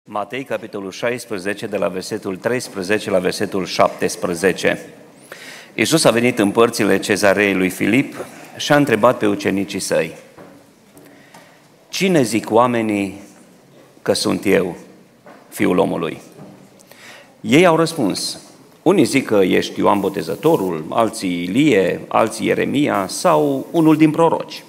Matei, capitolul 16, de la versetul 13 la versetul 17. Iisus a venit în părțile Cezarei lui Filip și a întrebat pe ucenicii săi: cine zic oamenii că sunt eu, Fiul omului? Ei au răspuns: unii zic că ești Ioan Botezătorul, alții Ilie, alții Ieremia sau unul din proroci.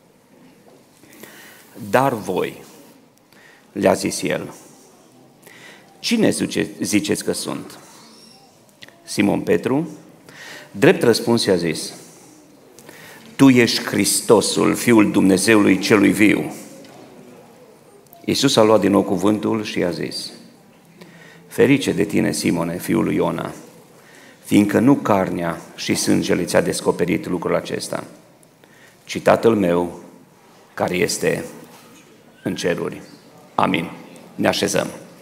Dar voi, le-a zis el, cine ziceți că sunt? Simon Petru, drept răspuns, i-a zis: tu ești Hristosul, Fiul Dumnezeului celui viu. Iisus a luat din nou cuvântul și i-a zis: ferice de tine, Simone, fiul lui Iona, fiindcă nu carnea și sângele ți-a descoperit lucrul acesta, ci Tatăl meu care este în ceruri. Amin. Ne așezăm.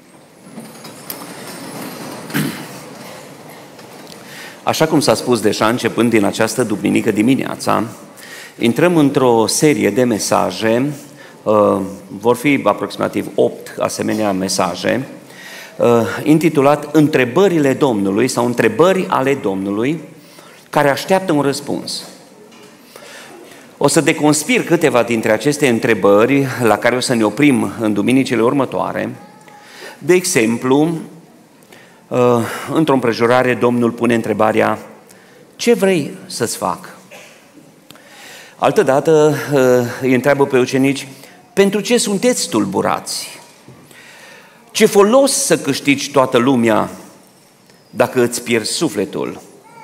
Așa cum s-a spus deja, începând din această duminică dimineața, intrăm într-o serie de mesaje, vor fi aproximativ 8 asemenea mesaje, intitulat Întrebările Domnului sau Întrebări ale Domnului care așteaptă un răspuns. O să deconspir câteva dintre aceste întrebări la care o să ne oprim în duminicile următoare. De exemplu, într-o împrejurare, Domnul pune întrebarea: ce vrei să-ți fac? Altădată îi întreabă pe ucenici: pentru ce sunteți tulburați? Ce folos să câștigi toată lumea dacă îți pierzi sufletul?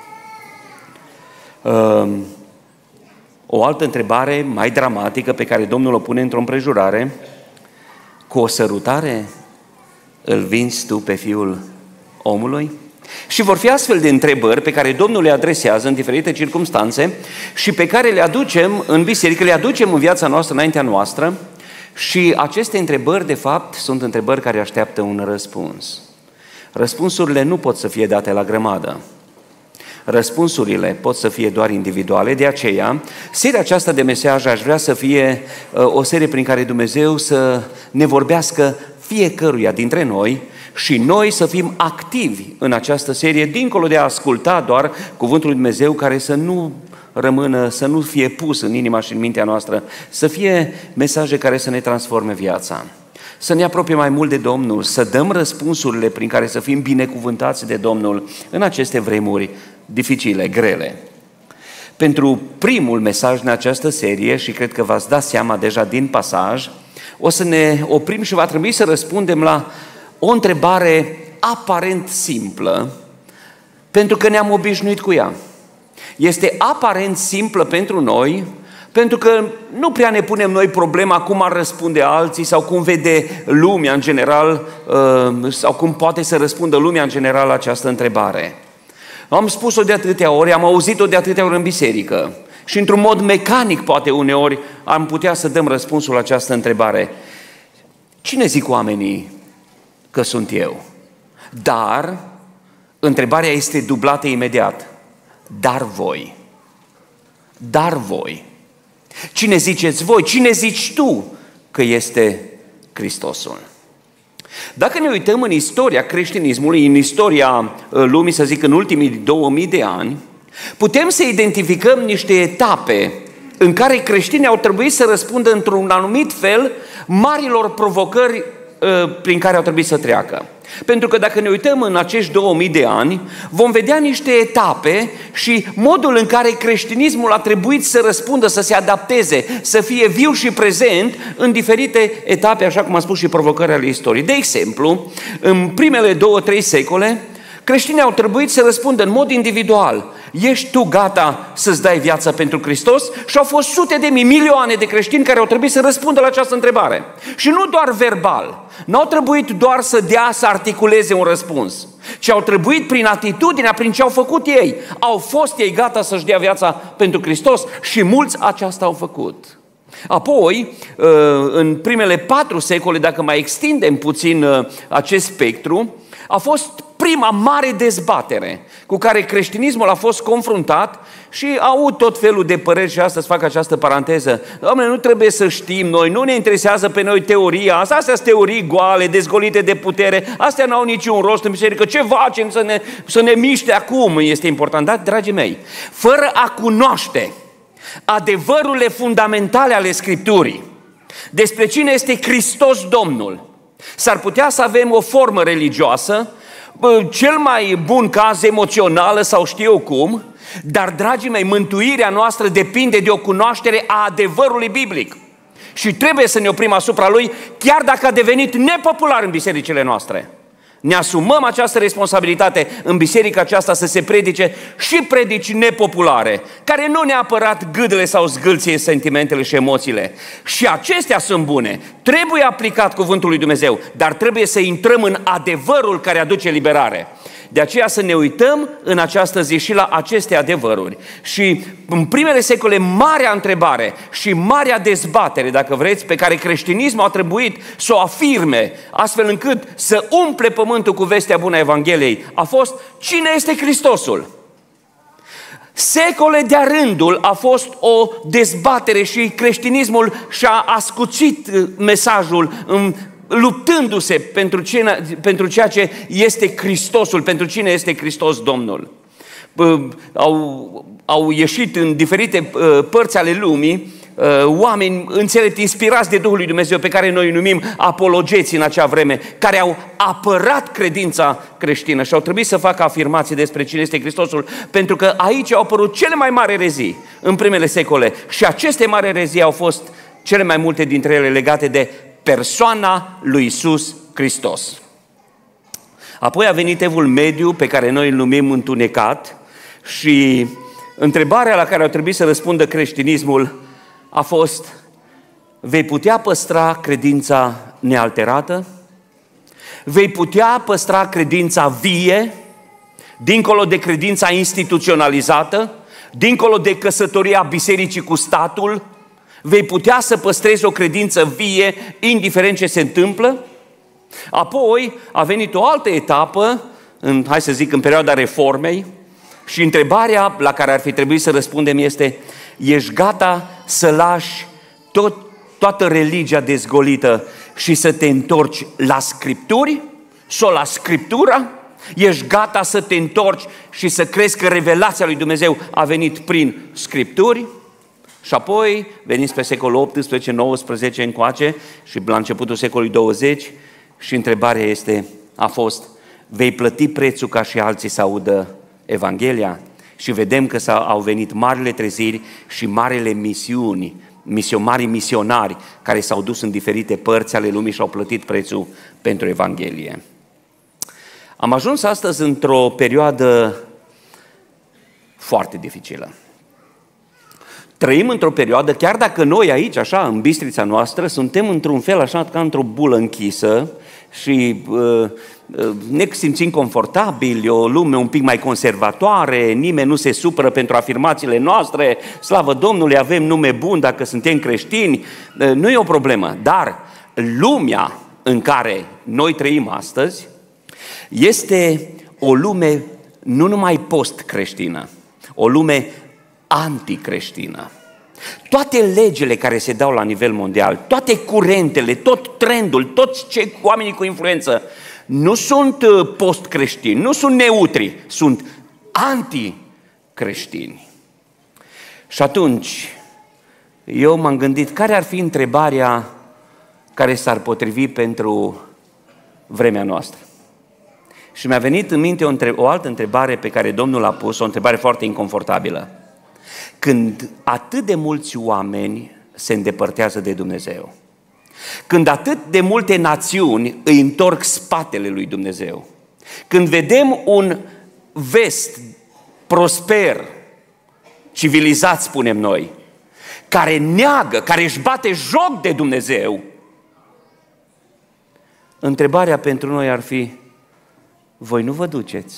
O altă întrebare mai dramatică pe care Domnul o pune într-o împrejurare: cu o sărutare îl vinzi tu pe Fiul omului? Și vor fi astfel de întrebări pe care Domnul le adresează în diferite circumstanțe și pe care le aducem în biserică, le aducem în viața noastră, înaintea noastră. Și aceste întrebări, de fapt, sunt întrebări care așteaptă un răspuns. Răspunsurile nu pot să fie date la grămadă. Răspunsurile pot să fie doar individuale, de aceea seria aceasta de mesaje aș vrea să fie o serie prin care Dumnezeu să ne vorbească fiecăruia dintre noi și noi să fim activi în această serie, dincolo de a asculta doar cuvântul lui Dumnezeu, care să nu rămână, să nu fie pus în inima și în mintea noastră, să fie mesaje care să ne transforme viața, să ne apropie mai mult de Domnul, să dăm răspunsurile prin care să fim binecuvântați de Domnul în aceste vremuri dificile, grele. Pentru primul mesaj în această serie, și cred că v-ați dat seama deja din pasaj, o să ne oprim și va trebui să răspundem la o întrebare aparent simplă, pentru că ne-am obișnuit cu ea. Este aparent simplă pentru noi, pentru că nu prea ne punem noi problema cum ar răspunde alții sau cum vede lumea în general, sau cum poate să răspundă lumea în general la această întrebare. Am spus-o de atâtea ori, am auzit-o de atâtea ori în biserică și într-un mod mecanic poate uneori am putea să dăm răspunsul la această întrebare: cine zic oamenii că sunt eu? Dar întrebarea este dublată imediat: dar voi? Dar voi? Cine ziceți voi? Cine zici tu că este Hristosul? Dacă ne uităm în istoria creștinismului, în istoria lumii, să zic în ultimii 2000 de ani, putem să identificăm niște etape în care creștinii au trebuit să răspundă într-un anumit fel marilor provocări prin care au trebuit să treacă. Pentru că dacă ne uităm în acești 2000 de ani, vom vedea niște etape și modul în care creștinismul a trebuit să răspundă, să se adapteze, să fie viu și prezent în diferite etape, așa cum am spus, și provocări ale istoriei. De exemplu, în primele 2-3 secole, creștinii au trebuit să răspundă în mod individual: ești tu gata să-ți dai viața pentru Hristos? Și au fost sute de mii, milioane de creștini care au trebuit să răspundă la această întrebare. Și nu doar verbal, n-au trebuit doar să dea, să articuleze un răspuns, ci au trebuit prin atitudinea, prin ce au făcut ei. Au fost ei gata să-și dea viața pentru Hristos și mulți aceasta au făcut. Apoi, în primele 4 secole, dacă mai extindem puțin acest spectru, a fost prima mare dezbatere cu care creștinismul a fost confruntat și aud tot felul de păreri și astăzi fac această paranteză. Doamne, nu trebuie să știm noi, nu ne interesează pe noi teoria asta, astea sunt teorii goale, dezgolite de putere, astea n-au niciun rost în biserică, ce facem să ne miște acum, este important. Dar, dragii mei, fără a cunoaște adevărurile fundamentale ale Scripturii despre cine este Hristos Domnul, s-ar putea să avem o formă religioasă, cel mai bun caz emoțională sau știu eu cum, dar, dragii mei, mântuirea noastră depinde de o cunoaștere a adevărului biblic. Și trebuie să ne oprim asupra lui, chiar dacă a devenit nepopular în bisericile noastre. Ne asumăm această responsabilitate în biserica aceasta să se predice și predici nepopulare, care nu neapărat gâdele sau zgâlție sentimentele și emoțiile. Și acestea sunt bune. Trebuie aplicat cuvântul lui Dumnezeu, dar trebuie să intrăm în adevărul care aduce liberare. De aceea să ne uităm în această zi și la aceste adevăruri. Și în primele secole, marea întrebare și marea dezbatere, dacă vreți, pe care creștinismul a trebuit să o afirme, astfel încât să umple pământul cu vestea bună a Evangheliei, a fost: cine este Hristosul? Secole de-a rândul a fost o dezbatere și creștinismul și-a ascuțit mesajul luptându-se pentru ceea ce este Hristosul, pentru cine este Hristos Domnul. Au ieșit în diferite părți ale lumii oameni înțelepți, inspirați de Duhul lui Dumnezeu, pe care noi îi numim apologeți în acea vreme, care au apărat credința creștină și au trebuit să facă afirmații despre cine este Hristosul, pentru că aici au apărut cele mai mari erezii în primele secole și aceste mari erezii au fost cele mai multe dintre ele legate de persoana lui Iisus Hristos. Apoi a venit Evul Mediu, pe care noi îl numim întunecat, și întrebarea la care au trebuit să răspundă creștinismul a fost: vei putea păstra credința nealterată? Vei putea păstra credința vie, dincolo de credința instituționalizată, dincolo de căsătoria bisericii cu statul? Vei putea să păstrezi o credință vie, indiferent ce se întâmplă? Apoi a venit o altă etapă, în perioada Reformei, și întrebarea la care ar fi trebuit să răspundem este: ești gata să lași toată religia dezgolită și să te întorci la Scripturi? Sau la Scriptura? Ești gata să te întorci și să crezi că revelația lui Dumnezeu a venit prin Scripturi? Și apoi veniți pe secolul XVIII-XIX încoace și la începutul secolului 20 și întrebarea a fost: vei plăti prețul ca și alții să audă Evanghelia? Și vedem că au venit marile treziri și marile misiuni, marii misionari care s-au dus în diferite părți ale lumii și au plătit prețul pentru Evanghelie. Am ajuns astăzi într-o perioadă foarte dificilă. Trăim într-o perioadă, chiar dacă noi aici, așa, în Bistrița noastră, suntem într-un fel așa ca într-o bulă închisă și ne simțim confortabili, o lume un pic mai conservatoare, nimeni nu se supără pentru afirmațiile noastre, slavă Domnului, avem nume bun dacă suntem creștini, nu e o problemă. Dar lumea în care noi trăim astăzi este o lume nu numai post-creștină, o lume anticreștină. Toate legile care se dau la nivel mondial, toate curentele, tot trendul, toți cei oamenii cu influență nu sunt post-creștini, nu sunt neutri, sunt anticreștini. Și atunci eu m-am gândit care ar fi întrebarea care s-ar potrivi pentru vremea noastră. Și mi-a venit în minte o altă întrebare pe care Domnul a pus, o întrebare foarte inconfortabilă. Când atât de mulți oameni se îndepărtează de Dumnezeu, când atât de multe națiuni îi întorc spatele lui Dumnezeu, când vedem un vest prosper, civilizat, spunem noi, care neagă, care își bate joc de Dumnezeu, întrebarea pentru noi ar fi: voi nu vă duceți?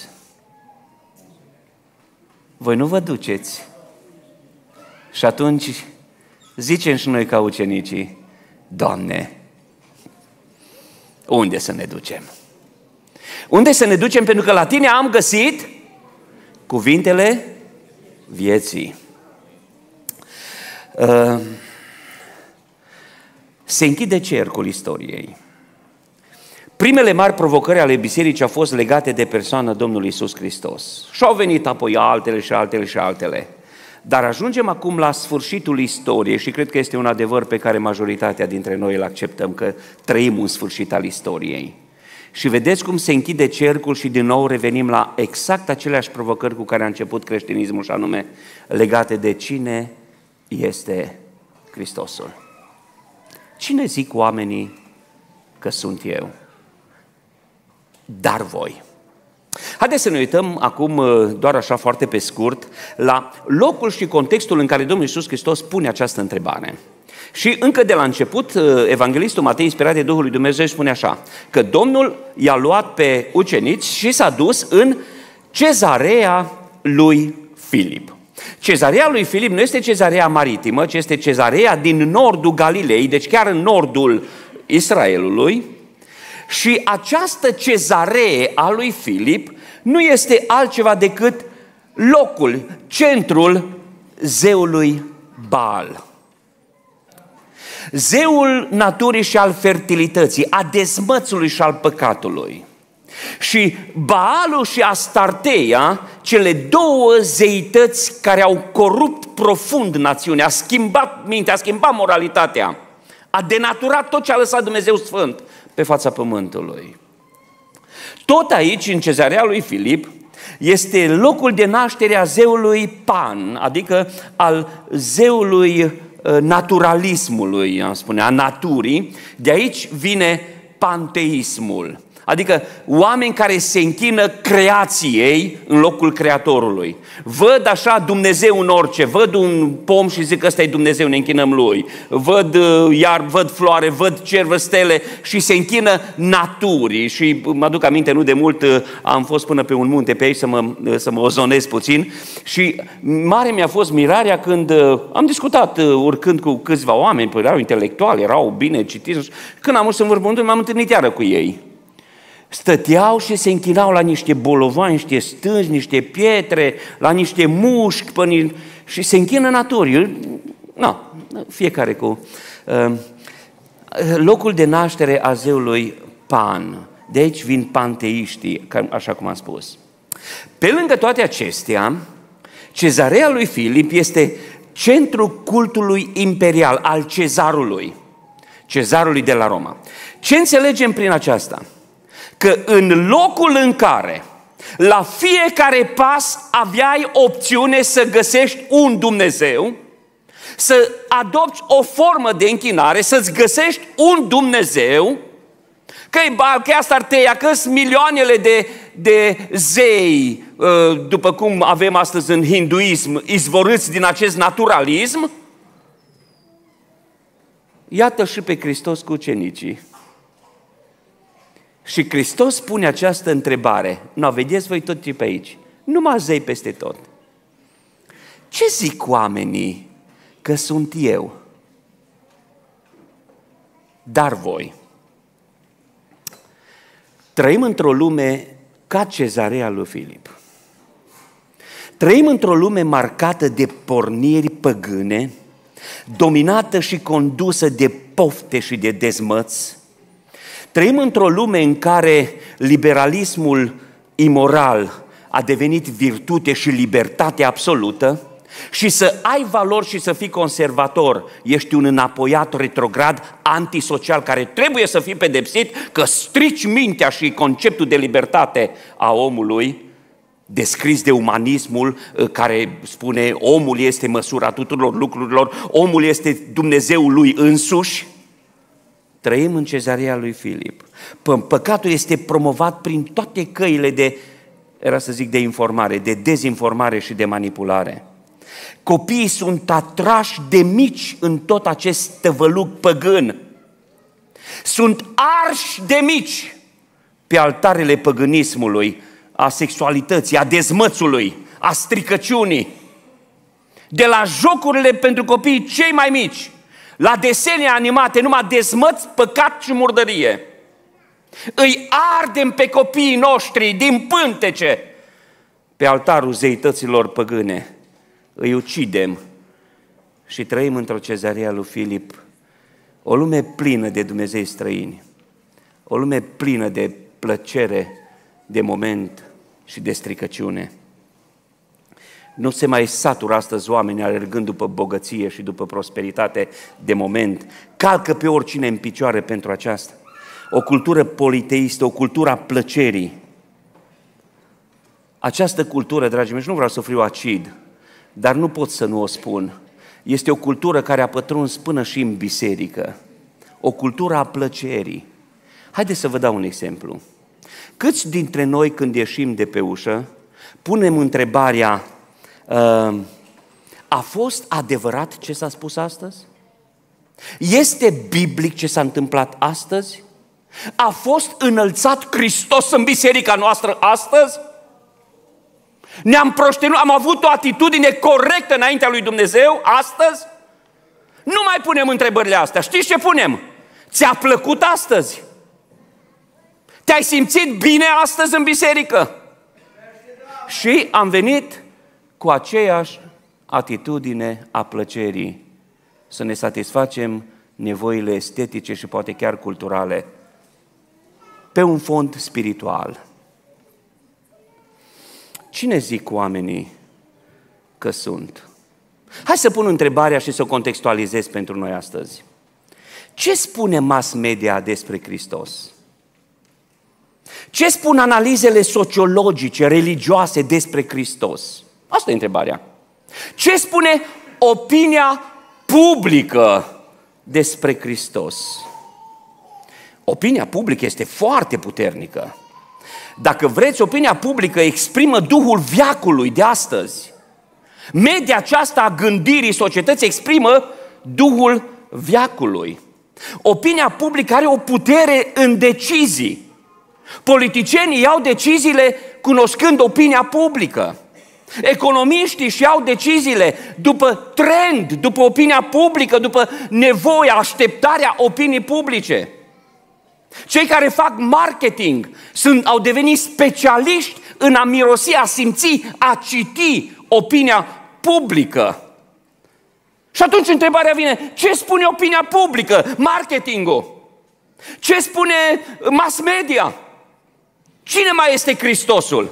Voi nu vă duceți? Și atunci zicem și noi ca ucenicii: Doamne, unde să ne ducem? Unde să ne ducem? Pentru că la tine am găsit cuvintele vieții. Se închide cercul istoriei. Primele mari provocări ale bisericii au fost legate de persoana Domnului Iisus Hristos. Și au venit apoi altele și altele și altele. Dar ajungem acum la sfârșitul istoriei și cred că este un adevăr pe care majoritatea dintre noi îl acceptăm, că trăim un sfârșit al istoriei. Și vedeți cum se închide cercul și din nou revenim la exact aceleași provocări cu care a început creștinismul, și anume legate de cine este Hristosul. Cine zic oamenii că sunt eu? Dar voi. Haideți să ne uităm acum, doar așa foarte pe scurt, la locul și contextul în care Domnul Iisus Hristos pune această întrebare. Și încă de la început, evanghelistul Matei, inspirat de Duhul lui Dumnezeu, spune așa, că Domnul i-a luat pe ucenici și s-a dus în Cezarea lui Filip. Cezarea lui Filip nu este Cezarea maritimă, ci este Cezarea din nordul Galilei, deci chiar în nordul Israelului. Și această cezaree a lui Filip nu este altceva decât locul, centrul zeului Baal. Zeul naturii și al fertilității, a dezmățului și al păcatului. Și Baalul și Astarteia, cele două zeități care au corupt profund națiunea, a schimbat mintea, a schimbat moralitatea, a denaturat tot ce a lăsat Dumnezeu Sfânt pe fața pământului. Tot aici, în Cezarea lui Filip, este locul de naștere a zeului Pan, adică al zeului naturalismului, am spune, a naturii. De aici vine panteismul, adică oameni care se închină creației în locul Creatorului. Văd așa Dumnezeu în orice, văd un pom și zic ăsta e Dumnezeu, ne închinăm lui. Văd iar, văd floare, văd cer, văd stele și se închină naturii. Și mă aduc aminte, nu de mult am fost până pe un munte pe aici să mă ozonez puțin și mare mi-a fost mirarea când am discutat urcând cu câțiva oameni, erau intelectuali, erau bine citiți, când am ajuns în vârful muntelui, m-am întâlnit iară cu ei. Stăteau și se închinau la niște bolovani, niște stânci, niște pietre, la niște mușchi și se închină naturii. Fiecare cu locul de naștere a zeului Pan. De aici vin panteiștii, așa cum am spus. Pe lângă toate acestea, Cezarea lui Filip este centrul cultului imperial al cezarului de la Roma. Ce înțelegem prin aceasta? Că în locul în care la fiecare pas aveai opțiune să găsești un Dumnezeu, să adopți o formă de închinare, să-ți găsești un Dumnezeu, că-i Baal, că-i Astarteia, că-s milioanele de zei, după cum avem astăzi în hinduism, izvorâți din acest naturalism, iată și pe Hristos cu ucenicii. Și Hristos pune această întrebare. Vedeți voi tot ce pe aici. Numai zei peste tot. Ce zic oamenii că sunt eu? Dar voi. Trăim într-o lume ca Cezarea lui Filip. Trăim într-o lume marcată de porniri păgâne, dominată și condusă de pofte și de dezmăț. Trăim într-o lume în care liberalismul imoral a devenit virtute și libertate absolută și să ai valori și să fii conservator, ești un înapoiat retrograd antisocial care trebuie să fii pedepsit că strici mintea și conceptul de libertate a omului, descris de umanismul care spune omul este măsura tuturor lucrurilor, omul este Dumnezeul lui însuși. Trăim în Cezarea lui Filip. Păcatul este promovat prin toate căile de informare, de dezinformare și de manipulare. Copiii sunt atrași de mici în tot acest tăvăluc păgân. Sunt arși de mici pe altarele păgânismului, a sexualității, a dezmățului, a stricăciunii. De la jocurile pentru copiii cei mai mici, la desene animate, numai dezmăț, păcat și murdărie. Îi ardem pe copiii noștri din pântece pe altarul zeităților păgâne. Îi ucidem și trăim într-o cezarea lui Filip, o lume plină de Dumnezei străini, o lume plină de plăcere, de moment și de stricăciune. Nu se mai satură astăzi oamenii alergând după bogăție și după prosperitate de moment. Calcă pe oricine în picioare pentru aceasta. O cultură politeistă, o cultură a plăcerii. Această cultură, dragii mei, și nu vreau să fiu acid, dar nu pot să nu o spun. Este o cultură care a pătruns până și în biserică. O cultură a plăcerii. Haideți să vă dau un exemplu. Câți dintre noi, când ieșim de pe ușă, punem întrebarea: a fost adevărat ce s-a spus astăzi? Este biblic ce s-a întâmplat astăzi? A fost înălțat Hristos în biserica noastră astăzi? Ne-am proștenut, am avut o atitudine corectă înaintea lui Dumnezeu astăzi? Nu mai punem întrebările astea. Știți ce punem? Ți-a plăcut astăzi? Te-ai simțit bine astăzi în biserică? Și am venit cu aceeași atitudine a plăcerii, să ne satisfacem nevoile estetice și poate chiar culturale, pe un fond spiritual. Cine zic oamenii că sunt? Hai să pun întrebarea și să o contextualizez pentru noi astăzi. Ce spune mass media despre Hristos? Ce spun analizele sociologice, religioase despre Hristos? Asta e întrebarea. Ce spune opinia publică despre Hristos? Opinia publică este foarte puternică. Dacă vreți, opinia publică exprimă duhul veacului de astăzi. Media aceasta a gândirii societății exprimă duhul veacului. Opinia publică are o putere în decizii. Politicienii iau deciziile cunoscând opinia publică. Economiștii își iau deciziile după trend, după opinia publică, după nevoia, așteptarea opinii publice. Cei care fac marketing au devenit specialiști în a mirosi, a simți, a citi opinia publică. Și atunci întrebarea vine: ce spune opinia publică? Marketingul? Ce spune mass media? Cine mai este Hristosul?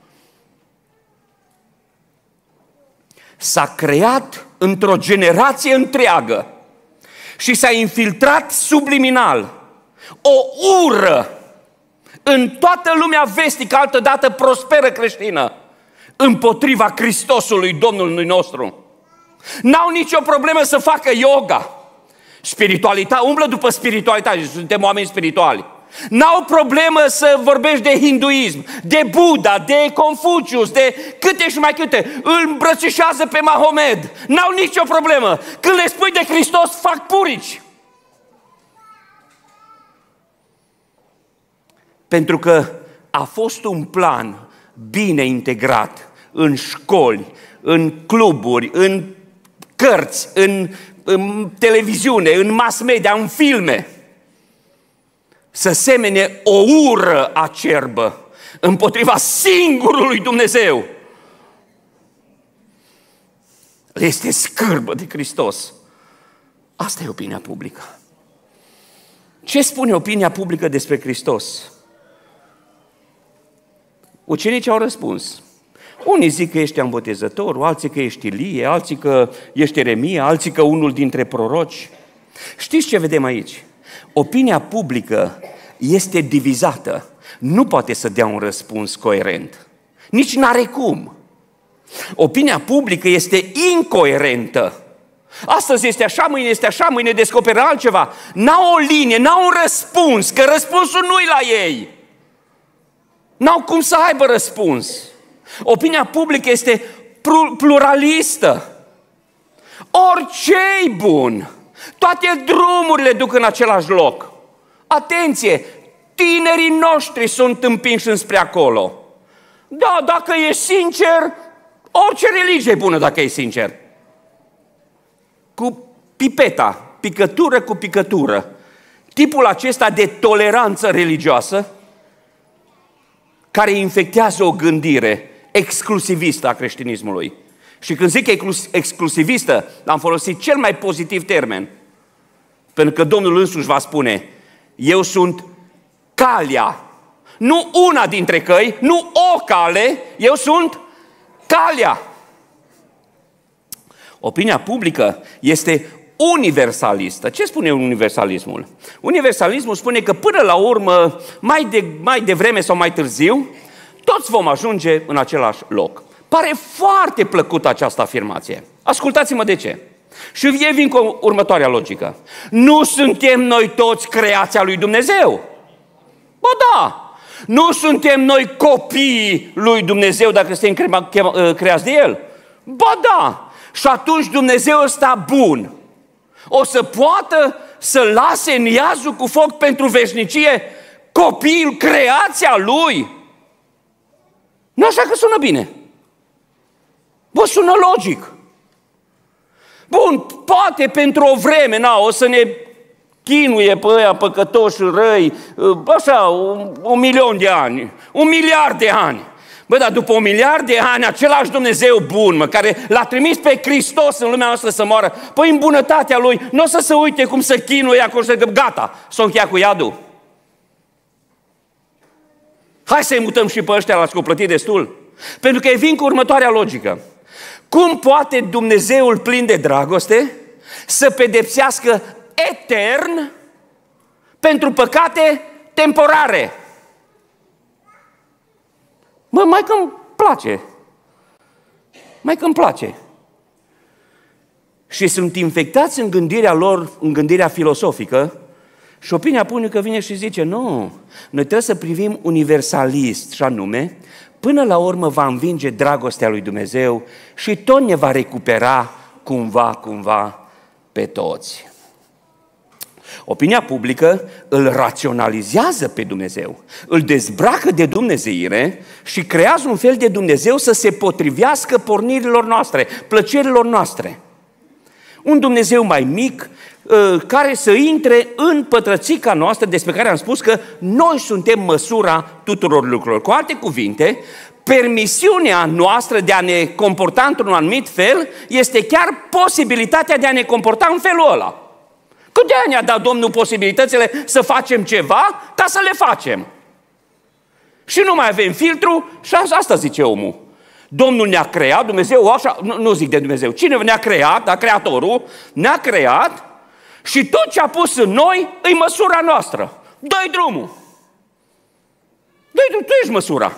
S-a creat într-o generație întreagă și s-a infiltrat subliminal o ură în toată lumea vestică, altădată prosperă creștină, împotriva Hristosului Domnului nostru. N-au nicio problemă să facă yoga, spiritualitate, umblă după spiritualitate, suntem oameni spirituali. N-au problemă să vorbești de hinduism, de Buddha, de Confucius, de câte și mai câte. Îl îmbrățișează pe Mahomed. N-au nicio problemă. Când le spui de Hristos, fac purici. Pentru că a fost un plan bine integrat în școli, în cluburi, în cărți, în televiziune, în mass media, în filme, să semene o ură acerbă împotriva singurului Dumnezeu. Le este scârbă de Hristos. Asta e opinia publică. Ce spune opinia publică despre Hristos? Ucenicii au răspuns. Unii zic că ești Ioan Botezătorul, alții că ești Ilie, alții că ești Ieremia, alții că unul dintre proroci. Știți ce vedem aici? Opinia publică este divizată. Nu poate să dea un răspuns coerent. Nici n-are cum. Opinia publică este incoerentă. Astăzi este așa, mâine este așa, mâine descoperă altceva. N-au o linie, n-au un răspuns, că răspunsul nu-i la ei. N-au cum să aibă răspuns. Opinia publică este pluralistă. Orice-i bun, toate drumurile duc în același loc. Atenție, tinerii noștri sunt împinși înspre acolo. Da, dacă e sincer, orice religie e bună dacă e sincer. Cu pipeta, picătură cu picătură. tipul acesta de toleranță religioasă care infectează o gândire exclusivistă a creștinismului. Și când zic exclusivistă, am folosit cel mai pozitiv termen, pentru că Domnul însuși va spune: eu sunt calea, nu una dintre căi, nu o cale, eu sunt calea. Opinia publică este universalistă. Ce spune universalismul? Universalismul spune că până la urmă, mai devreme sau mai târziu, toți vom ajunge în același loc. Pare foarte plăcută această afirmație. Ascultați-mă de ce. Și eu vin cu următoarea logică. Nu suntem noi toți creația lui Dumnezeu? Ba da! Nu suntem noi copiii lui Dumnezeu dacă suntem creați de El? Ba da! Și atunci Dumnezeu ăsta bun o să poată să lase în iazul cu foc pentru veșnicie copiii, creația Lui? Nu așa că sună bine. Bă, sună logic. Bun, poate pentru o vreme, o să ne chinuie pe ăia păcătoși răi, așa, 1.000.000 de ani, 1 miliard de ani. Bă, dar după 1 miliard de ani, același Dumnezeu bun, care l-a trimis pe Hristos în lumea noastră să moară, păi în bunătatea Lui, nu o să se uite cum să chinuie acolo și să zică, gata, s-o încheia cu iadul. Hai să-i mutăm și pe ăștia, l-ați plătit destul. Pentru că vin cu următoarea logică. Cum poate Dumnezeul plin de dragoste să pedepsească etern pentru păcate temporare? Bă, mai că-mi place. Mai că-mi place. Și sunt infectați în gândirea lor, în gândirea filosofică, și opinia publică vine și zice, nu, noi trebuie să privim universalist, și anume, până la urmă va învinge dragostea lui Dumnezeu și tot ne va recupera cumva pe toți. Opinia publică îl raționalizează pe Dumnezeu, îl dezbracă de dumnezeire și creează un fel de Dumnezeu să se potrivească pornirilor noastre, plăcerilor noastre. Un Dumnezeu mai mic, care să intre în pătrățica noastră, despre care am spus că noi suntem măsura tuturor lucrurilor. Cu alte cuvinte, permisiunea noastră de a ne comporta într-un anumit fel este chiar posibilitatea de a ne comporta în felul ăla. Că de-aia ne-a dat Domnul posibilitățile să facem ceva ca să le facem. Și nu mai avem filtru și asta zice omul. Domnul ne-a creat, Dumnezeu, așa, nu zic de Dumnezeu, cine ne-a creat, dar Creatorul ne-a creat și tot ce a pus în noi e măsura noastră. Dă-i drumul. Tu ești măsura.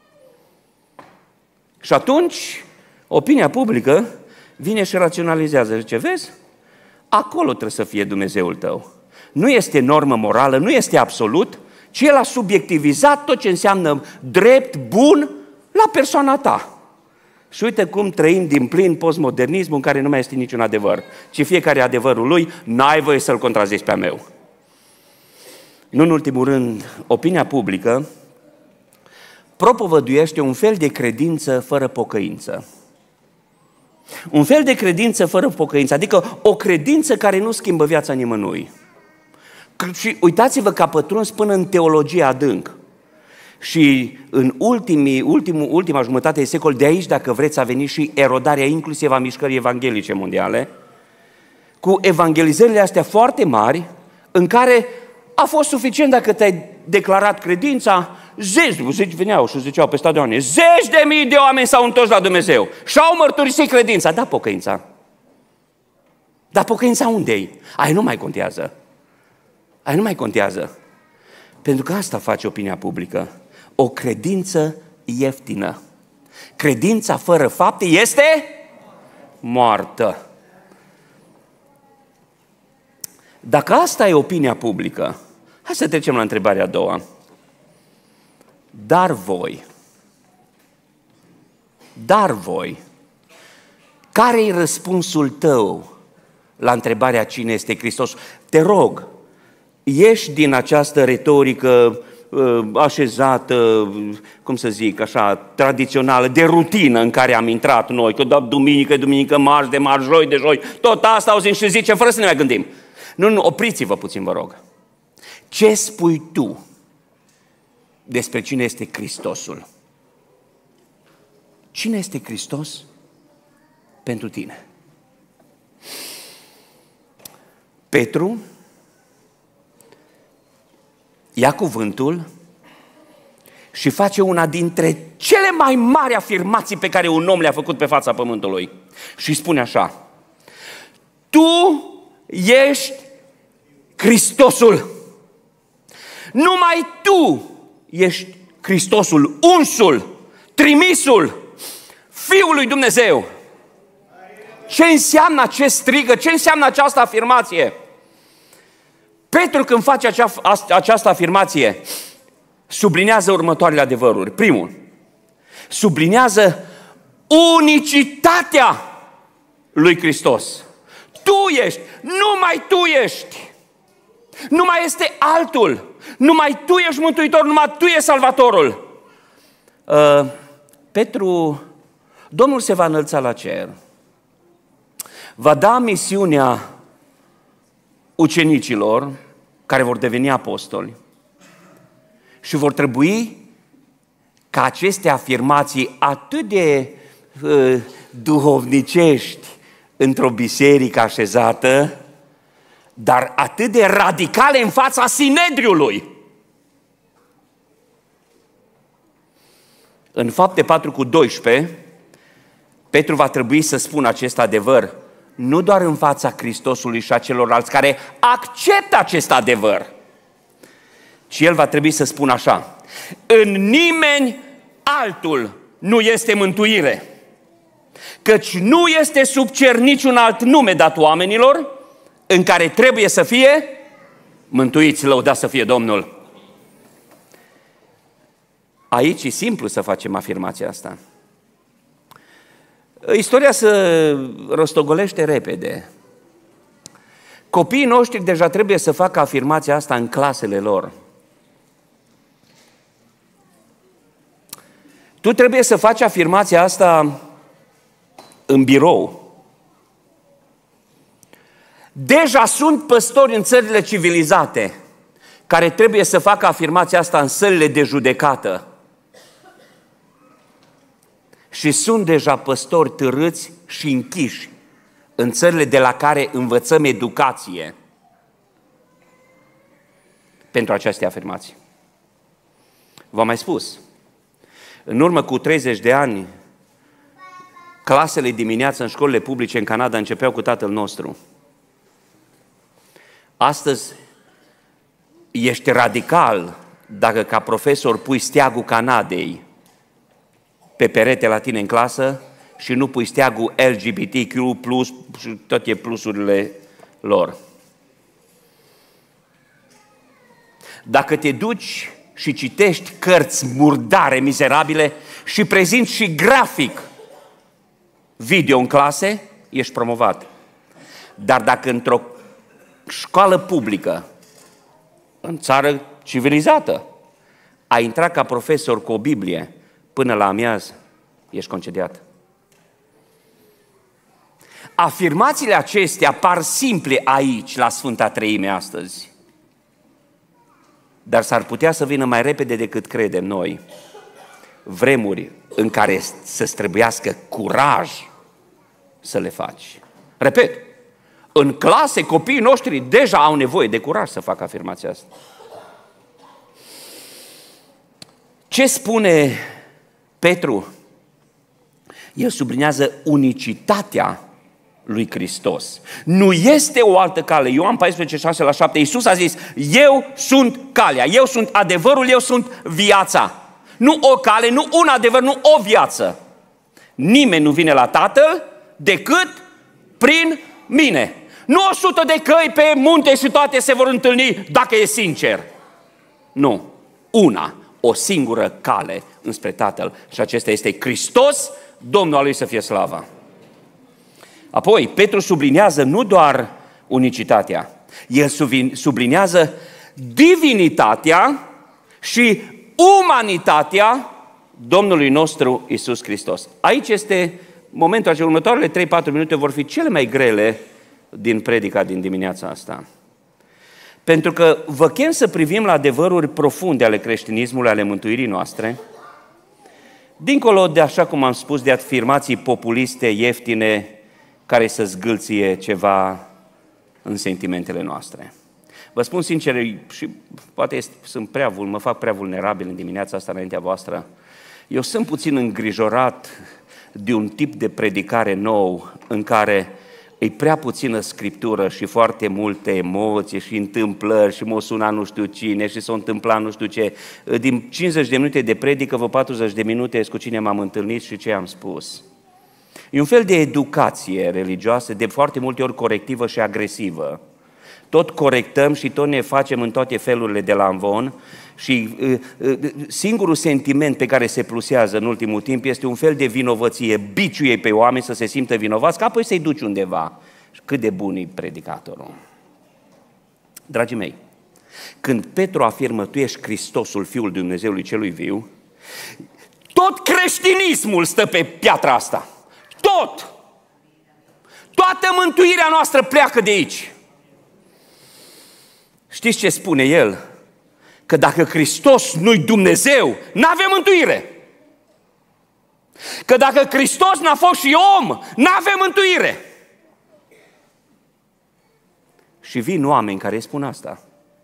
Și atunci, opinia publică vine și raționalizează. Zice, vezi? Acolo trebuie să fie Dumnezeul tău. Nu este normă morală, nu este absolut, ci El a subiectivizat tot ce înseamnă drept, bun, la persoana ta. Și uite cum trăim din plin postmodernismul în care nu mai este niciun adevăr, ci fiecare adevărul lui, n-ai voie să-l contrazici pe a meu. Nu în ultimul rând, opinia publică propovăduiește un fel de credință fără pocăință. Un fel de credință fără pocăință, adică o credință care nu schimbă viața nimănui. Și uitați-vă că a pătruns până în teologie adânc. Și în ultima jumătate de secol, de aici, dacă vreți, a venit și erodarea inclusiv a mișcării evanghelice mondiale, cu evangelizările astea foarte mari, în care a fost suficient dacă te-ai declarat credința, zeci veneau și ziceau pe stadioane, 10.000 de oameni s-au întors la Dumnezeu și au mărturisit credința. Da, pocăința. Dar pocăința unde-i? Aia nu mai contează. Aia nu mai contează. Pentru că asta face opinia publică. O credință ieftină. Credința fără fapte este moartă. Dacă asta e opinia publică, hai să trecem la întrebarea a doua. Dar voi, care-i răspunsul tău la întrebarea cine este Hristos? Te rog, ieși din această retorică așezată, cum să zic, așa, tradițională, de rutină în care am intrat noi, că da, duminică, marți de marți, joi de joi, tot asta auzim și zicem fără să ne mai gândim. Nu, opriți-vă puțin, vă rog. Ce spui tu despre cine este Hristosul? Cine este Hristos pentru tine? Petru ia cuvântul și face una dintre cele mai mari afirmații pe care un om le-a făcut pe fața pământului. Și spune așa: tu ești Hristosul. Numai tu ești Hristosul, unsul, trimisul, Fiul lui Dumnezeu. Ce înseamnă acest strigă? Ce înseamnă această afirmație? Petru, când face această afirmație, sublinează următoarele adevăruri. Primul, sublinează unicitatea lui Hristos. Tu ești, numai tu ești. Nu mai este altul. Numai tu ești Mântuitor, numai tu ești Salvatorul. Petru, Domnul se va înălța la cer. Va da misiunea ucenicilor care vor deveni apostoli și vor trebui ca aceste afirmații atât de duhovnicești într-o biserică așezată, dar atât de radicale în fața Sinedriului. În Fapte 4:12, Petru va trebui să spună acest adevăr, nu doar în fața Hristosului și a celorlalți care acceptă acest adevăr, ci el va trebui să spună așa: în nimeni altul nu este mântuire, căci nu este sub cer niciun alt nume dat oamenilor în care trebuie să fie mântuiți. Lăudați să fie Domnul! Aici e simplu să facem afirmația asta. Istoria se rostogolește repede. Copiii noștri deja trebuie să facă afirmația asta în clasele lor. Tu trebuie să faci afirmația asta în birou. Deja sunt păstori în țările civilizate care trebuie să facă afirmația asta în sălile de judecată. Și sunt deja păstori târâți și închiși în țările de la care învățăm educație pentru aceste afirmații. V-am mai spus, în urmă cu 30 de ani, clasele dimineața în școlile publice în Canada începeau cu Tatăl nostru. Astăzi ești radical dacă ca profesor pui steagul Canadei pe perete la tine în clasă și nu pui steagul LGBTQ+, și toate plusurile lor. Dacă te duci și citești cărți murdare, mizerabile și prezinți și grafic video în clase, ești promovat. Dar dacă într-o școală publică, în țară civilizată, ai intrat ca profesor cu o Biblie până la amiază, ești concediat. Afirmațiile acestea par simple aici, la Sfânta Treime astăzi, dar s-ar putea să vină mai repede decât credem noi vremuri în care să-ți trebuiască curaj să le faci. Repet, în clase copiii noștri deja au nevoie de curaj să facă afirmația asta. Ce spune Petru? El sublinează unicitatea lui Hristos. Nu este o altă cale. Ioan 14:6-7, Iisus a zis: eu sunt calea, eu sunt adevărul, eu sunt viața. Nu o cale, nu un adevăr, nu o viață. Nimeni nu vine la Tatăl decât prin mine. Nu 100 de căi pe munte și toate se vor întâlni dacă e sincer. Nu. Una, o singură cale înspre Tatăl. Și acesta este Hristos, Domnul al lui să fie slava. Apoi, Petru subliniază nu doar unicitatea, el subliniază divinitatea și umanitatea Domnului nostru Iisus Hristos. Aici este momentul acela, următoarele 3-4 minute vor fi cele mai grele din predica din dimineața asta. Pentru că vă chem să privim la adevăruri profunde ale creștinismului, ale mântuirii noastre, dincolo de, așa cum am spus, de afirmații populiste, ieftine, care să zgâlție ceva în sentimentele noastre. Vă spun sincer, și poate mă fac prea vulnerabil în dimineața asta înaintea voastră, eu sunt puțin îngrijorat de un tip de predicare nou în care e prea puțină scriptură și foarte multe emoții și întâmplări și m-o suna nu știu cine și s-o întâmpla nu știu ce. Din 50 de minute de predică, vă 40 de minute cu cine m-am întâlnit și ce am spus. E un fel de educație religioasă, de foarte multe ori corectivă și agresivă. Tot corectăm și tot ne facem în toate felurile de la amvon și singurul sentiment pe care se plusează în ultimul timp este un fel de vinovăție, biciuie pe oameni să se simtă vinovați, ca apoi să-i duci undeva. Cât de bun e predicatorul. Dragii mei, când Petru afirmă, tu ești Hristosul, Fiul Dumnezeului Celui Viu, tot creștinismul stă pe piatra asta. Tot! Toată mântuirea noastră pleacă de aici. Știți ce spune el? Că dacă Hristos nu-i Dumnezeu, n-avem mântuire. Că dacă Hristos n-a fost și om, n-avem mântuire. Și vin oameni care spun asta.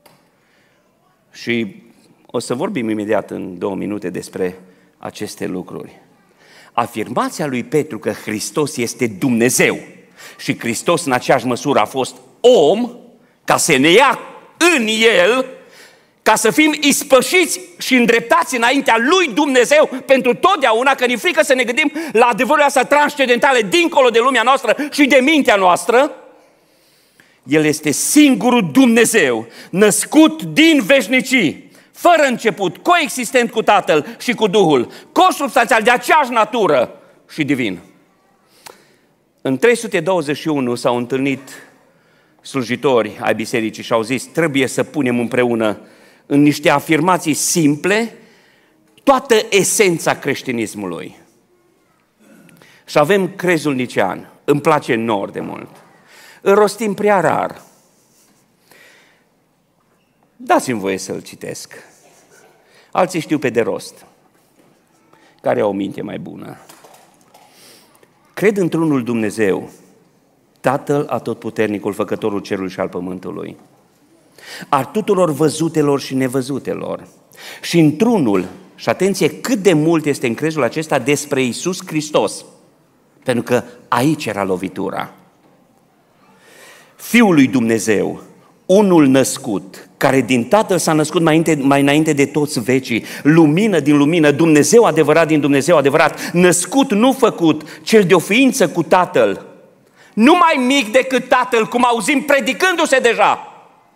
Și o să vorbim imediat în 2 minute despre aceste lucruri. Afirmația lui Petru că Hristos este Dumnezeu și Hristos în aceeași măsură a fost om, ca să ne ia în El, ca să fim ispășiți și îndreptați înaintea lui Dumnezeu pentru totdeauna, că ne frică să ne gândim la adevărurile astea transcendentale dincolo de lumea noastră și de mintea noastră. El este singurul Dumnezeu, născut din veșnicii, fără început, coexistent cu Tatăl și cu Duhul, consubstanțial, de aceeași natură și divin. În 321 s-au întâlnit slujitori ai bisericii și au zis, trebuie să punem împreună în niște afirmații simple toată esența creștinismului. Și avem crezul nicean, îmi place nor de mult. Îl rostim prea rar. Dați-mi voie să-l citesc. Alții știu pe de rost, care au o minte mai bună. Cred într-unul Dumnezeu, Tatăl Atotputernicul, Făcătorul cerului și al pământului, al tuturor văzutelor și nevăzutelor, și într-unul, și atenție cât de mult este în crezul acesta despre Iisus Hristos, pentru că aici era lovitura. Fiul lui Dumnezeu, unul născut, care din Tatăl s-a născut mai înainte de toți vecii, lumină din lumină, Dumnezeu adevărat din Dumnezeu adevărat, născut, nu făcut, cel de o ființă cu Tatăl, nu mai mic decât Tatăl, cum auzim predicându-se deja.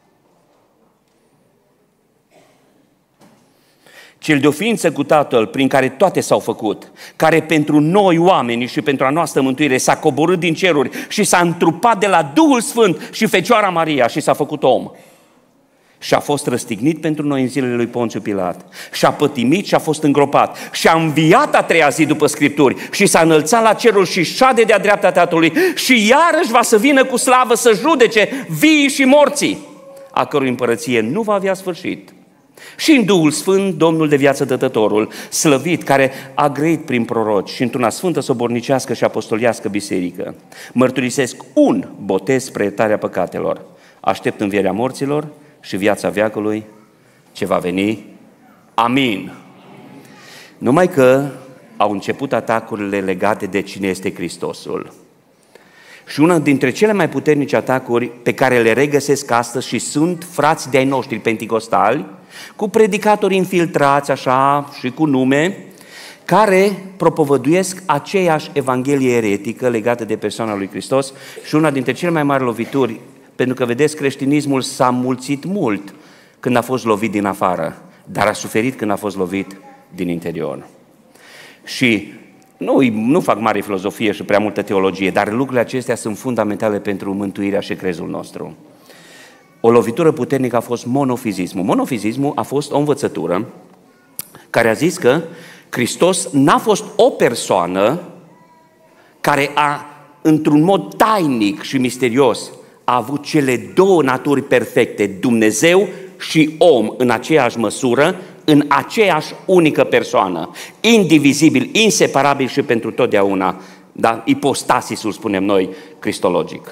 Cel de o ființă cu Tatăl, prin care toate s-au făcut, care pentru noi oamenii și pentru a noastră mântuire s-a coborât din ceruri și s-a întrupat de la Duhul Sfânt și Fecioara Maria și s-a făcut om. Și a fost răstignit pentru noi în zilele lui Ponțiu Pilat. Și a pătimit și a fost îngropat. Și a înviat a 3-a zi după Scripturi și s-a înălțat la cerul și șade de-a dreapta Tatălui și iarăși va să vină cu slavă să judece viii și morții, a cărui împărăție nu va avea sfârșit. Și în Duhul Sfânt, Domnul de viață dătătorul, slăvit, care a grăit prin proroci și într-una sfântă sobornicească și apostoliască biserică, mărturisesc un botez spre iertarea păcatelor. Aștept învierea morților și viața veacului ce va veni. Amin. Numai că au început atacurile legate de cine este Hristosul. Și una dintre cele mai puternice atacuri pe care le regăsesc astăzi și sunt frați de-ai noștri penticostali, cu predicatori infiltrați așa și cu nume, care propovăduiesc aceeași evanghelie eretică legată de persoana lui Hristos și una dintre cele mai mari lovituri, pentru că, vedeți, creștinismul s-a mulțit mult când a fost lovit din afară, dar a suferit când a fost lovit din interior. Și nu fac mare filozofie și prea multă teologie, dar lucrurile acestea sunt fundamentale pentru mântuirea și crezul nostru. O lovitură puternică a fost monofizismul. Monofizismul a fost o învățătură care a zis că Hristos n-a fost o persoană care într-un mod tainic și misterios, a avut cele două naturi perfecte, Dumnezeu și om în aceeași măsură, în aceeași unică persoană, indivizibil, inseparabil și pentru totdeauna, da? Ipostasisul, spunem noi, cristologic.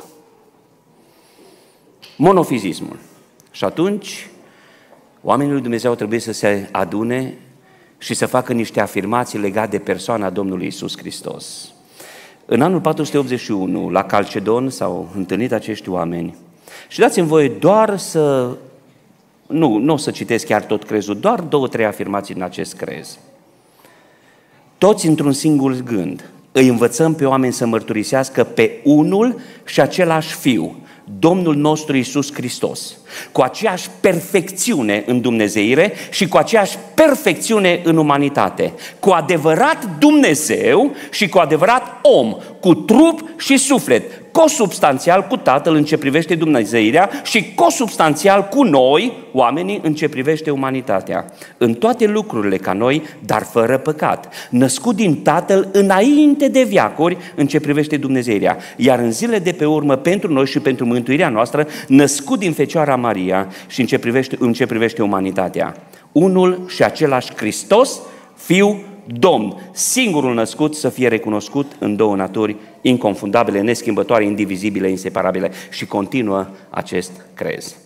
Monofizismul. Și atunci, oamenii lui Dumnezeu trebuie să se adune și să facă niște afirmații legate de persoana Domnului Iisus Hristos. În anul 481, la Calcedon, s-au întâlnit acești oameni și dați-mi voie doar să, nu o să citesc chiar tot crezul, doar 2-3 afirmații în acest crez. Toți într-un singur gând îi învățăm pe oameni să mărturisească pe unul și același Fiu, Domnul nostru Iisus Hristos, cu aceeași perfecțiune în dumnezeire și cu aceeași perfecțiune în umanitate, cu adevărat Dumnezeu și cu adevărat om, cu trup și suflet, consubstanțial cu Tatăl în ce privește dumnezeirea și consubstanțial cu noi, oamenii, în ce privește umanitatea. În toate lucrurile ca noi, dar fără păcat, născut din Tatăl înainte de veacuri în ce privește dumnezeirea, iar în zile de pe urmă pentru noi și pentru mântuirea noastră, născut din Fecioara Maria și în ce privește umanitatea. Unul și același Hristos, Fiu, Domn, singurul născut, să fie recunoscut în două naturi inconfundabile, neschimbătoare, indivizibile, inseparabile, și continuă acest crez.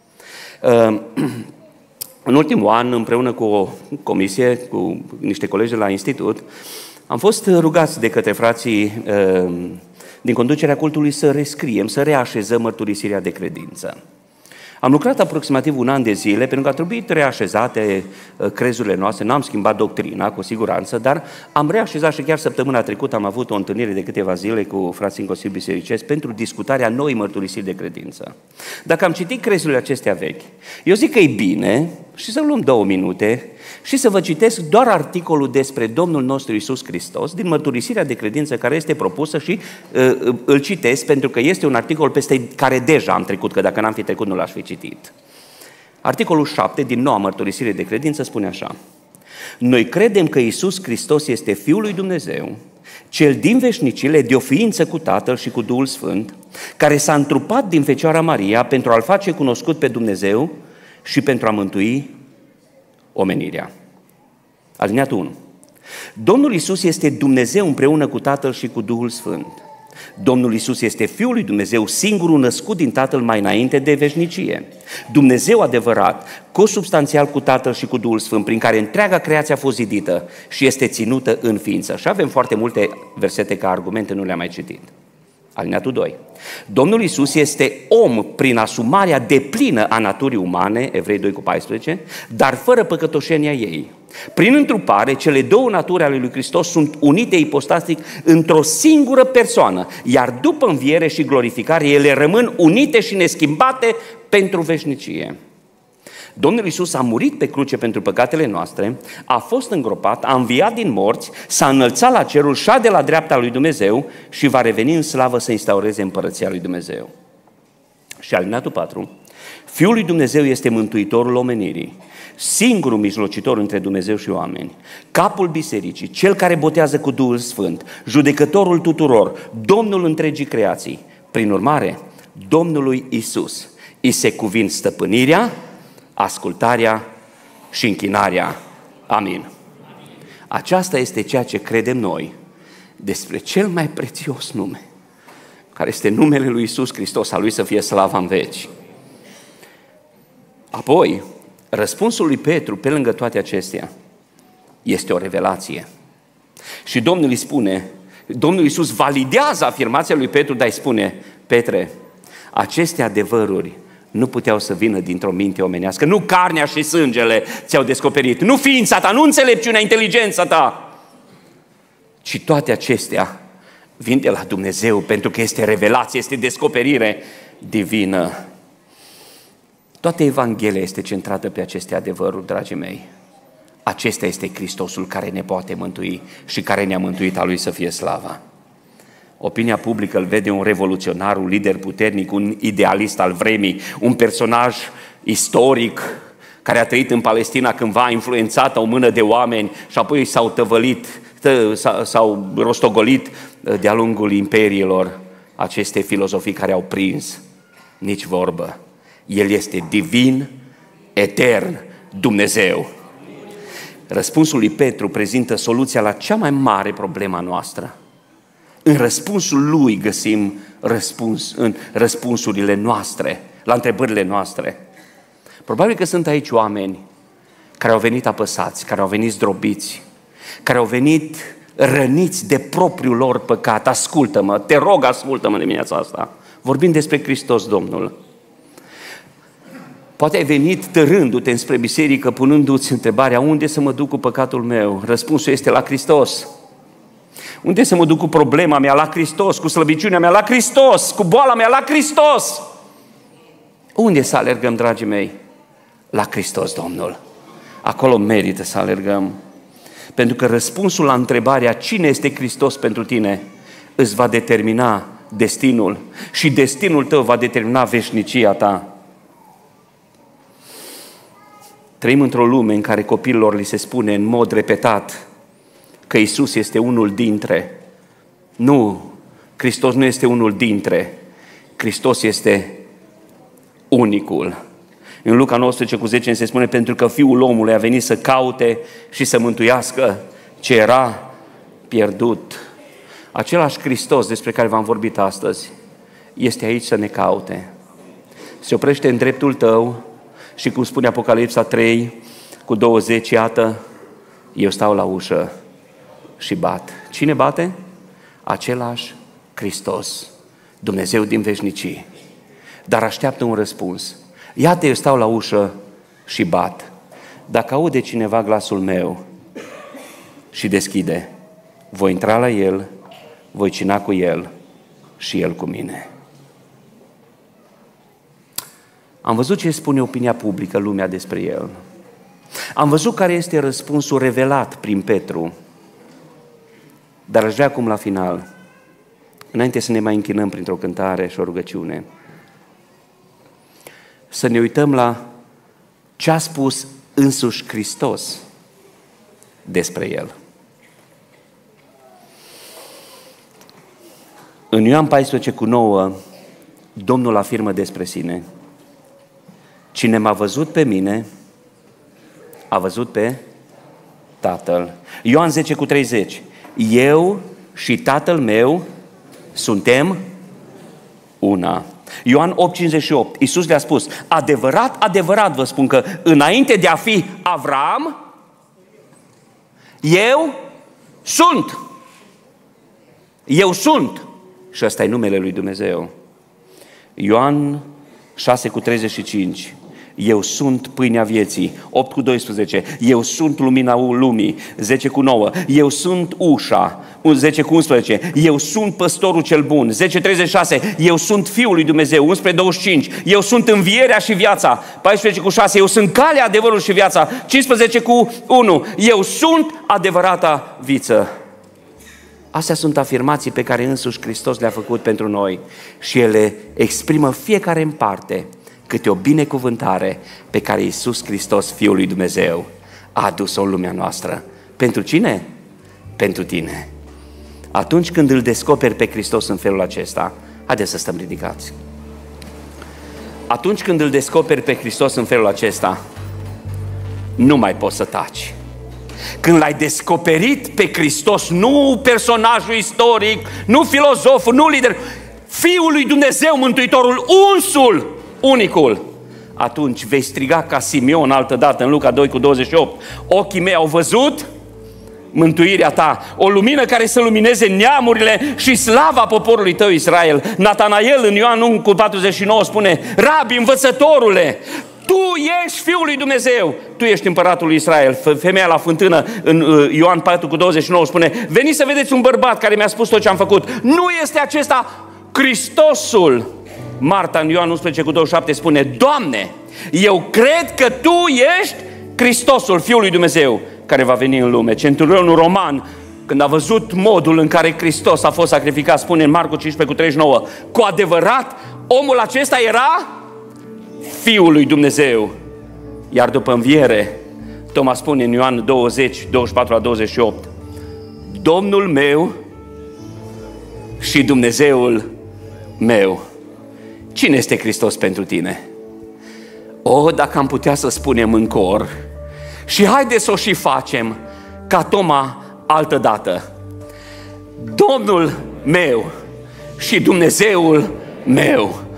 În ultimul an, împreună cu o comisie, cu niște colegi de la institut, am fost rugați de către frații din conducerea cultului să rescriem, să reașezăm mărturisirea de credință. Am lucrat aproximativ un an de zile, pentru că a trebuit reașezate crezurile noastre, n-am schimbat doctrina, cu siguranță, dar am reașezat și chiar săptămâna trecută am avut o întâlnire de câteva zile cu frații în Consiliul Bisericesc pentru discutarea noii mărturisiri de credință. Dacă am citit crezurile acestea vechi, eu zic că e bine și să luăm 2 minute și să vă citesc doar articolul despre Domnul nostru Iisus Hristos din mărturisirea de credință care este propusă și îl citesc pentru că este un articol peste care deja am trecut, că dacă n-am fi trecut nu l-aș fi citit. Articolul 7 din noua mărturisire de credință spune așa: noi credem că Iisus Hristos este Fiul lui Dumnezeu, Cel din veșnicile, de o ființă cu Tatăl și cu Duhul Sfânt, care s-a întrupat din Fecioara Maria pentru a-L face cunoscut pe Dumnezeu și pentru a mântui omenirea. Alineatul 1. Domnul Iisus este Dumnezeu împreună cu Tatăl și cu Duhul Sfânt. Domnul Iisus este Fiul lui Dumnezeu, singurul născut din Tatăl mai înainte de veșnicie. Dumnezeu adevărat, consubstanțial cu Tatăl și cu Duhul Sfânt, prin care întreaga creație a fost zidită și este ținută în ființă. Și avem foarte multe versete ca argumente, nu le-am mai citit. Alineatul 2. Domnul Iisus este om prin asumarea deplină a naturii umane, Evrei 2:14, dar fără păcătoșenia ei. Prin întrupare, cele două naturi ale lui Hristos sunt unite ipostastic într-o singură persoană, iar după înviere și glorificare, ele rămân unite și neschimbate pentru veșnicie. Domnul Iisus a murit pe cruce pentru păcatele noastre, a fost îngropat, a înviat din morți, s-a înălțat la cerul, șade la dreapta lui Dumnezeu și va reveni în slavă să instaureze împărăția lui Dumnezeu. Și alineatul 4, Fiul lui Dumnezeu este mântuitorul omenirii, singurul mijlocitor între Dumnezeu și oameni, capul bisericii, cel care botează cu Duhul Sfânt, judecătorul tuturor, Domnul întregii creații. Prin urmare, Domnului Iisus îi se cuvin stăpânirea, ascultarea și închinarea. Amin. Aceasta este ceea ce credem noi despre cel mai prețios nume, care este numele lui Iisus Hristos, a Lui să fie slava în veci. Apoi, răspunsul lui Petru, pe lângă toate acestea, este o revelație. Și Domnul îi spune, Domnul Iisus validează afirmația lui Petru, dar îi spune: Petre, aceste adevăruri nu puteau să vină dintr-o minte omenească, nu carnea și sângele ți-au descoperit, nu ființa ta, nu înțelepciunea, inteligența ta, ci toate acestea vin de la Dumnezeu, pentru că este revelație, este descoperire divină. Toată Evanghelia este centrată pe aceste adevăruri, dragii mei. Acesta este Hristosul care ne poate mântui și care ne-a mântuit, a Lui să fie slava. Opinia publică îl vede un revoluționar, un lider puternic, un idealist al vremii, un personaj istoric care a trăit în Palestina cândva, influențat o mână de oameni și apoi s-au tăvălit, s-au rostogolit de-a lungul imperiilor aceste filozofii care au prins nici vorbă. El este divin, etern, Dumnezeu. Răspunsul lui Petru prezintă soluția la cea mai mare problemă a noastră. În răspunsul lui găsim în răspunsurile noastre, la întrebările noastre. Probabil că sunt aici oameni care au venit apăsați, care au venit zdrobiți, care au venit răniți de propriul lor păcat. Ascultă-mă, te rog, ascultă-mă în dimineața asta. Vorbim despre Hristos Domnul. Poate ai venit tărându-te înspre biserică, punându-ți întrebarea, unde să mă duc cu păcatul meu? Răspunsul este la Hristos. Unde să mă duc cu problema mea? La Hristos. Cu slăbiciunea mea? La Hristos. Cu boala mea? La Hristos. Unde să alergăm, dragii mei? La Hristos Domnul. Acolo merită să alergăm. Pentru că răspunsul la întrebarea cine este Hristos pentru tine îți va determina destinul și destinul tău va determina veșnicia ta. Trăim într-o lume în care copiilor li se spune în mod repetat că Iisus este unul dintre. Nu, Hristos nu este unul dintre. Hristos este unicul. În Luca 19:10 se spune, pentru că Fiul omului a venit să caute și să mântuiască ce era pierdut. Același Hristos despre care v-am vorbit astăzi este aici să ne caute. Se oprește în dreptul tău și, cum spune Apocalipsa 3:20, iată, eu stau la ușă și bat. Cine bate? Același Hristos, Dumnezeu din veșnicii. Dar așteaptă un răspuns. Iată, eu stau la ușă și bat. Dacă aude cineva glasul meu și deschide, voi intra la el, voi cina cu el și el cu mine. Am văzut ce spune opinia publică, lumea despre el. Am văzut care este răspunsul revelat prin Petru. Dar aș vrea acum la final, înainte să ne mai închinăm printr-o cântare și o rugăciune, să ne uităm la ce a spus însuși Hristos despre el. În Ioan 14:9, Domnul afirmă despre sine: cine m-a văzut pe mine, a văzut pe Tatăl. Ioan 10:30, eu și Tatăl meu suntem una. Ioan 8:58, Iisus le-a spus, adevărat, adevărat vă spun că înainte de a fi Avram, eu sunt. Eu sunt. Și ăsta e numele lui Dumnezeu. Ioan 6:35, eu sunt pâinea vieții. 8:12, eu sunt lumina lumii. 10:9, eu sunt ușa. 10:11, eu sunt păstorul cel bun. 10:36, eu sunt Fiul lui Dumnezeu. 11:25, eu sunt învierea și viața. 14:6, eu sunt calea, adevărul și viața. 15:1, eu sunt adevărata viță. Astea sunt afirmații pe care însuși Hristos le-a făcut pentru noi și ele exprimă fiecare în parte câte o binecuvântare pe care Iisus Hristos, Fiul lui Dumnezeu, a adus-o în lumea noastră. Pentru cine? Pentru tine. Atunci când îl descoperi pe Hristos în felul acesta, haideți să stăm ridicați. Atunci când îl descoperi pe Hristos în felul acesta, nu mai poți să taci. Când l-ai descoperit pe Hristos, nu personajul istoric, nu filozoful, nu lider, Fiul lui Dumnezeu, Mântuitorul, unsul, unicul, atunci vei striga ca Simeon altădată în Luca 2:28, ochii mei au văzut mântuirea ta, o lumină care să lumineze neamurile și slava poporului tău Israel. Natanael în Ioan 1:49 spune, Rabi, învățătorule, tu ești Fiul lui Dumnezeu, tu ești împăratul lui Israel. Femeia la fântână în Ioan 4:29 spune, veniți să vedeți un bărbat care mi-a spus tot ce am făcut. Nu este acesta Hristosul? Marta în Ioan 11:27 spune, Doamne, eu cred că Tu ești Hristosul, Fiul lui Dumnezeu, care va veni în lume. Centurionul roman, când a văzut modul în care Hristos a fost sacrificat, spune în Marcu 15:39, cu adevărat, omul acesta era Fiul lui Dumnezeu. Iar după înviere, Toma spune în Ioan 20:24-28, Domnul meu și Dumnezeul meu. cine este Hristos pentru tine? Dacă am putea să spunem în cor, și haideți să o și facem ca Toma altă dată. Domnul meu și Dumnezeul meu.